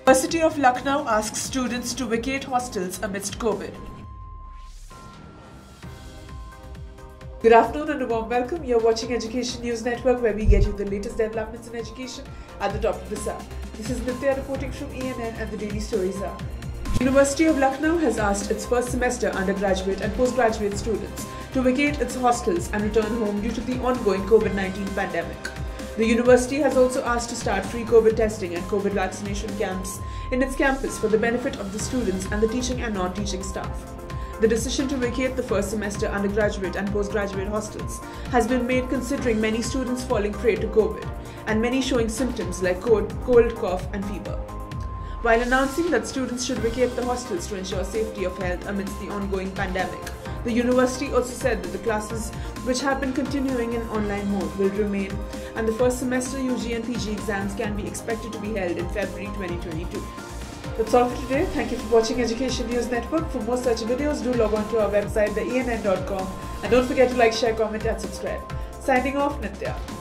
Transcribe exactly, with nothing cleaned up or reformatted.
University of Lucknow asks students to vacate hostels amidst COVID. Good afternoon and a warm welcome. You're watching Education News Network, where we get you the latest developments in education at the top of this hour. This is Nitya reporting from E N N and the daily stories are. University of Lucknow has asked its first semester undergraduate and postgraduate students to vacate its hostels and return home due to the ongoing COVID nineteen pandemic. The university has also asked to start free COVID testing and COVID vaccination camps in its campus for the benefit of the students and the teaching and non-teaching staff. The decision to vacate the first semester undergraduate and postgraduate hostels has been made considering many students falling prey to COVID and many showing symptoms like cold, cold, cough and fever. While announcing that students should vacate the hostels to ensure safety of health amidst the ongoing pandemic, the university also said that the classes which have been continuing in online mode will remain, and the first semester U G and P G exams can be expected to be held in February twenty twenty-two. That's all for today. Thank you for watching Education News Network. For more such videos, do log on to our website, the E N N dot com, and don't forget to like, share, comment and subscribe. Signing off, Nitya.